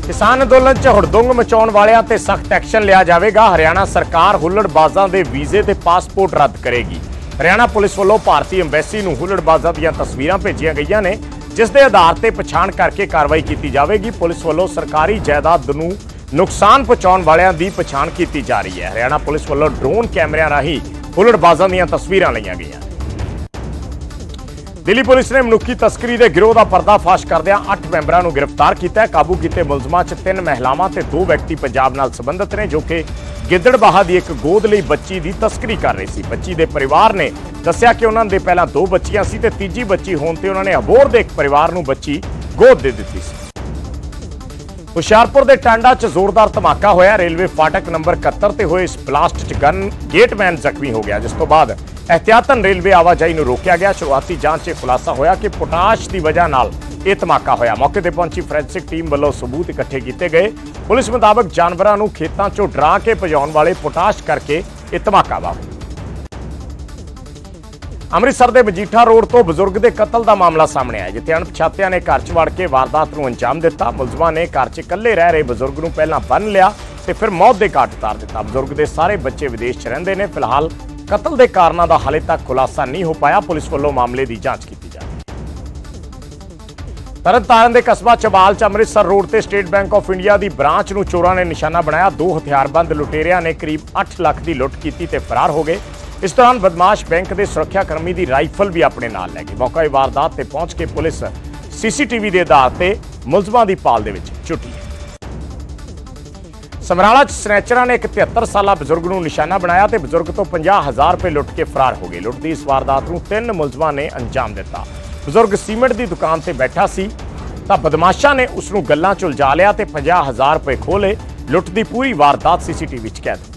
किसान अंदोलन च हुड़दुंग मचाउण वालियां ते सख्त एक्शन लिया जाएगा। हरियाणा सरकार हुल्लड़बाजां दे वीजे ते पासपोर्ट रद्द करेगी। हरियाणा पुलिस वालों भारतीय अंबैसी नूं हुल्लड़बाजां दीयां तस्वीरां भेजियां गईयां ने, जिस दे आधार ते पछाण करके कार्रवाई की जाएगी। पुलिस वालों सरकारी जायदाद नूं नुकसान पहुंचाउण वालियां दी पछाण की जा रही है। हरियाणा पुलिस वालों ड्रोन कैमरिਆਂ राही हुल्लड़बाजां दीयां तस्वीरां लईआं गईआं। दिल्ली पुलिस ने मनुखी तस्करी के गिरोह का पर्दाफाश करदिआं 8 मैंबरां नूं गिरफ्तार किया है। काबू किए मुलजमां च 3 महिलावां ते 2 व्यक्ति पंजाब नाल संबंधित ने, जो कि गिद्दड़बाहा की एक गोद लई बच्ची की तस्करी कर रहे सी। बच्ची के परिवार ने दस्सिया कि उन्हां दे पहलां 2 बच्चियां सी ते तीजी बच्ची होण ते उन्होंने अबोहर के एक परिवार नूं बच्ची गोद दे दित्ती सी। हुशियारपुर के टांडा च जोरदार धमाका होया। रेलवे फाटक नंबर 71 ते होए इस ब्लास्ट च गन गेटमैन जख्मी हो गया, जिस तो बाद एहतियातन रेलवे आवाजाही नूं रोकिया गया। शुरुआती जांच खुलासा होया कि पोटाश की वजह नाल यह धमाका होया। मौके पर पहुंची फोरेंसिक टीम वालों सबूत इकट्ठे किए गए। पुलिस मुताबक जानवरों नूं खेतों चों डरा के भजाउण वाले पोटाश करके यह धमाका वापरिया। अमृतसर के मजीठा रोड तो बजुर्ग के कतल का मामला सामने आया, जिथे अणपछातियां ने घर च वड़ के वारदात नूं अंजाम दिता। मुलजमां ने घर च इकल्ले रह रहे बजुर्ग नूं पहलां बन लिया ते फिर मौत के घाट उतार दिता। बजुर्ग के सारे बच्चे विदेश च रहिंदे ने। फिलहाल कतल के कारणों का हाले तक खुलासा नहीं हो पाया। पुलिस वालों मामले की जांच की जा रही है। तरनतारन के कस्बा चबाल च अमृतसर रोड से स्टेट बैंक ऑफ इंडिया की ब्रांच नूं चोरां ने निशाना बनाया। 2 हथियारबंद लुटेरियां ने करीब 8 लाख की लुट की ते फरार हो गए। इस दौरान बदमाश बैंक के सुरक्षाकर्मी की राइफल भी अपने नाल लै गए। मौका वारदात से पहुंच के पुलिस CCTV के आधार पर मुलजमां की पाल दे विच जुटी है। समराला च स्नैचरां ने एक 73 साला बजुर्ग नूं निशाना बनाया ते बजुर्ग तो 50,000 रुपए लुट के फरार हो गए। लुट की इस वारदात नूं 3 मुलजमां ने अंजाम दिता। बजुर्ग सीमेंट की दुकान से बैठा सी तां बदमाशां ने उसनूं गल्लां च उलझा लिया ते 50,000 रुपए खोले। लुट की पूरी वारदात CCTV च कैद।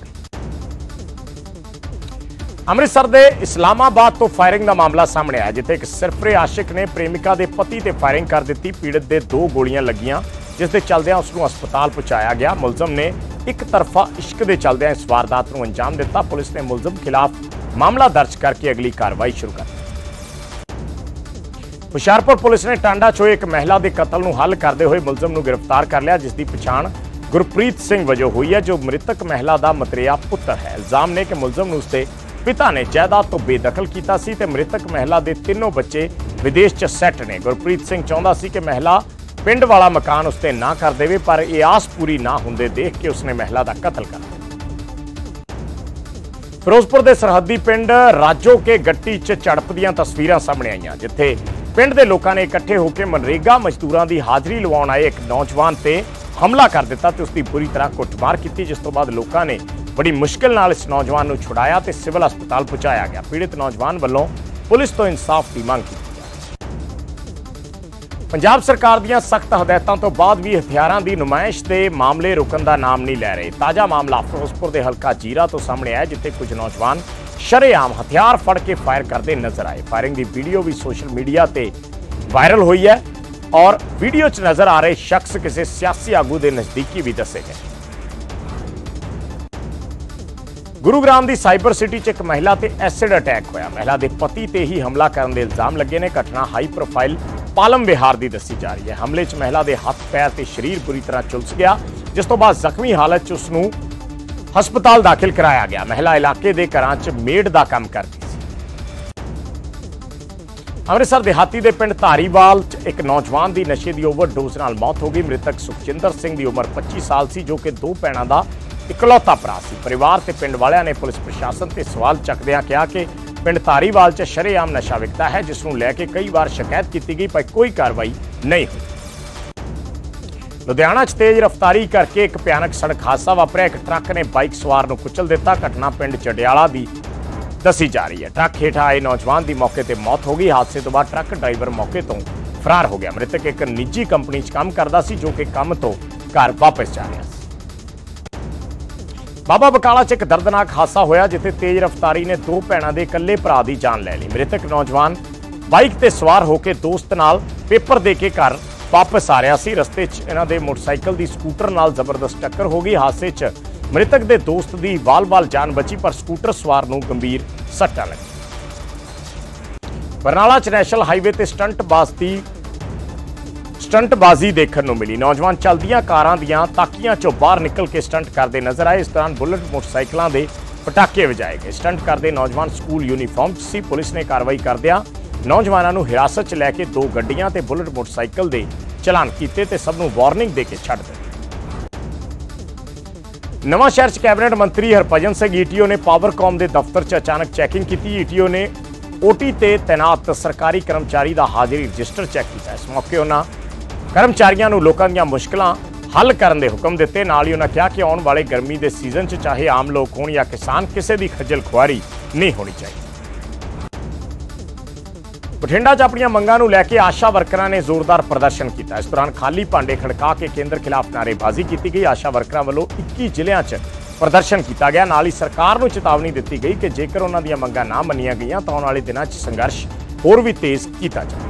अमृतसर के इस्लामाबाद तो फायरिंग का मामला सामने आया, जिथे एक सिरफरे आशिक ने प्रेमिका के पति ते फायरिंग कर दी। पीड़ित दे 2 गोलियां लगियां, जिस दे चलदियां उसनूं अस्पताल पहुंचाया गया। मुलजम ने एक तरफा इश्क के चलदियां इस वारदात नूं अंजाम दिता। पुलिस ने मुलजम खिलाफ मामला दर्ज करके अगली कार्रवाई शुरू कर दी। हुशियारपुर पुलिस ने टांडा चो एक महिला के कतल नूं हल करते हुए मुलजम नूं गिरफ्तार कर लिया, जिसकी पछाण गुरप्रीत सिंह वजों हुई है, जो मृतक महिला का मतरेया पुत्र है। इल्जाम ने कि मुलजम नूं उसके पिता ने जायदाद तो बेदखल किया सी ते मृतक महिला के 3 बच्चे विदेश च सैट ने। गुरप्रीत सिंह चाहता सी कि महिला पिंड वाला मकान उसते ना कर देवे, पर यह आस पूरी ना होंदे देख के उसने महिला का कत्ल कर दिया। फिरोजपुर के सरहदी पिंड राजो के गट्टी च झड़प दीयां तस्वीरां सामने आईयां, जिथे पिंड के लोगों ने इकट्ठे होकर मनरेगा मजदूरों की हाजिरी लवाउण आए एक नौजवान ते हमला कर दिता ते उसकी बुरी तरह कुटमार की, जिस तो बाद लोगों ने बड़ी मुश्किल नाल इस नौजवान को छुड़ाया ते सिविल अस्पताल पहुंचाया गया। पीड़ित नौजवान वालों पुलिस तो इंसाफ की मांग की। पंजाब सरकार दीयां सख्त हदायतों तो बाद भी हथियारों की नुमाइश के मामले रुकन का नाम नहीं लै रहे। ताज़ा मामला फिरोजपुर के हल्का जीरा तो सामने आया, जिथे कुछ नौजवान शरेआम हथियार फड़ के फायर करते नजर आए। फायरिंग की वीडियो भी सोशल मीडिया पर वायरल हुई है और वीडियो च नजर आ रहे शख्स किसी सियासी आगू के नजदीकी भी दसे गए। गुरुग्राम की साइबर सिटी च एक महिला ते एसिड अटैक होया। महिला के पति ते ही हमला करने के इल्जाम लगे ने। घटना हाई प्रोफाइल पालम विहार की दसी जा रही है। हमले च महिला के हथ पैर ते शरीर बुरी तरह झुलस गया, जिस तो बाद जख्मी हालत च उसनूं हस्पताल दाखिल कराया गया। महिला इलाके के घरां च मेड का काम करती सी। अमृतसर देहाती के पिंड धारीवाल च एक नौजवान की नशे की ओवरडोज नाल मौत हो गई। मृतक सुखजिंदर सिंह की उम्र 25 साल सी, जो कि 2 भैणां दा इकलौता भरा सी। परिवार ते पिंड वालियां ने पुलिस प्रशासन ते सवाल चकदियां कहा कि पिंड धारीवाल च शरेआम नशा विकदा है, जिसनूं लैके कई बार शिकायत की गई पर कोई कार्रवाई नहीं हुई। लुधियाना च तेज रफ्तारी करके एक भयानक सड़क हादसा वापरिया। एक ट्रक ने बाइक सवार नूं कुचल दिता। घटना पिंड चडियाला की दसी जा रही है। ट्रक हेठ आए नौजवान की मौके पर मौत हो गई। हादसे तो बाद ट्रक ड्राइवर मौके तो फरार हो गया। मृतक एक निजी कंपनी च काम करता सी, जो कि काम तो घर वापस जा रहा सी। बाबा बकाला च एक दर्दनाक हादसा होया, जिथे तेज रफ्तारी ने 2 भैणां दे इकल्ले भरा दी जान लै ली। मृतक नौजवान बाइक ते सवार होकर दोस्त नाल पेपर दे के घर वापस आ रहा सी। रस्ते च इन्हां दे मोटरसाइकिल की स्कूटर नाल जबरदस्त टक्कर हो गई। हादसे च मृतक के दोस्त की वाल-वाल जान बची, पर स्कूटर सवार नूं गंभीर सट्टां लगी। बरनाला च नैशनल हाईवे ते स्टंट बाज दी ਸਟੰਟਬਾਜ਼ੀ ਦੇਖਣ ਨੂੰ ਮਿਲੀ। ਨੌਜਵਾਨ ਚਲਦੀਆਂ ਕਾਰਾਂ ਦੀਆਂ ਤਾਕੀਆਂ ਚੋਂ ਬਾਹਰ ਨਿਕਲ ਕੇ ਸਟੰਟ ਕਰਦੇ ਨਜ਼ਰ ਆਏ। ਇਸ ਦੌਰਾਨ ਬੁਲਟ ਮੋਟਰਸਾਈਕਲਾਂ ਦੇ ਪਟਾਕੇ ਵਜਾਏ ਗਏ। ਸਟੰਟ ਕਰਦੇ ਨੌਜਵਾਨ ਸਕੂਲ ਯੂਨੀਫਾਰਮ 'ਚ ਸੀ। ਪੁਲਿਸ ਨੇ ਕਾਰਵਾਈ ਕਰਦਿਆਂ ਨੌਜਵਾਨਾਂ ਨੂੰ ਹਿਰਾਸਤ 'ਚ ਲੈ ਕੇ 2 ਗੱਡੀਆਂ ਤੇ ਬੁਲਟ ਮੋਟਰਸਾਈਕਲ ਦੇ ਚਲਾਨ ਕੀਤੇ ਤੇ ਸਭ ਨੂੰ ਵਾਰਨਿੰਗ ਦੇ ਕੇ ਛੱਡ ਦਿੱਤੇ। ਨਵਾਂ ਸ਼ਹਿਰ 'ਚ ਕੈਬਨਿਟ ਮੰਤਰੀ ਹਰਭਜਨ ਸਿੰਘ ਈਟੀਓ ਨੇ ਪਾਵਰਕਾਮ ਦੇ ਦਫ਼ਤਰ 'ਚ ਅਚਾਨਕ ਚੈਕਿੰਗ ਕੀਤੀ। ਈਟੀਓ ਨੇ ਓਟੀ ਤੇ ਤੈਨਾਤ ਸਰਕਾਰੀ ਕਰਮਚਾਰੀ ਦਾ ਹਾਜ਼ਰੀ ਰਜਿਸਟਰ ਚੈੱਕ ਕੀਤਾ। ਇਸ ਮੌਕੇ ਉਹਨਾਂ ਕਰਮਚਾਰੀਆਂ ਨੂੰ ਲੋਕਾਂ ਦੀਆਂ ਮੁਸ਼ਕਲਾਂ ਹੱਲ ਕਰਨ ਦੇ ਹੁਕਮ ਦਿੱਤੇ। ਨਾਲ ਹੀ ਉਹਨਾਂ ਕਿਹਾ ਕਿ ਆਉਣ ਵਾਲੇ ਗਰਮੀ ਦੇ ਸੀਜ਼ਨ 'ਚ ਚਾਹੇ ਆਮ ਲੋਕ ਹੋਣ ਜਾਂ ਕਿਸਾਨ, ਕਿਸੇ ਦੀ ਖੱਜਲ ਖੁਆਰੀ ਨਹੀਂ ਹੋਣੀ ਚਾਹੀਦੀ। ਬਠਿੰਡਾ 'ਚ ਆਪਣੀਆਂ ਮੰਗਾਂ ਨੂੰ ਲੈ ਕੇ ਆਸ਼ਾ ਵਰਕਰਾਂ ਨੇ ਜ਼ੋਰਦਾਰ ਪ੍ਰਦਰਸ਼ਨ ਕੀਤਾ। ਇਸ ਦੌਰਾਨ ਖਾਲੀ ਭਾਂਡੇ ਖੜਕਾ ਕੇ ਕੇਂਦਰ ਖਿਲਾਫ ਨਾਅਰੇਬਾਜ਼ੀ ਕੀਤੀ ਗਈ। ਆਸ਼ਾ ਵਰਕਰਾਂ ਵੱਲੋਂ 21 ਜ਼ਿਲ੍ਹਿਆਂ 'ਚ ਪ੍ਰਦਰਸ਼ਨ ਕੀਤਾ ਗਿਆ। ਨਾਲ ਹੀ ਸਰਕਾਰ ਨੂੰ ਚੇਤਾਵਨੀ ਦਿੱਤੀ ਗਈ ਕਿ ਜੇਕਰ ਉਹਨਾਂ ਦੀਆਂ ਮੰਗਾਂ ਨਾ ਮੰਨੀਆਂ ਗਈਆਂ ਤਾਂ ਆਉਣ ਵਾਲੇ ਦਿਨਾਂ 'ਚ ਸੰਘਰਸ਼ ਹੋਰ ਵੀ ਤੇਜ਼ ਕੀਤਾ ਜਾਵੇਗਾ।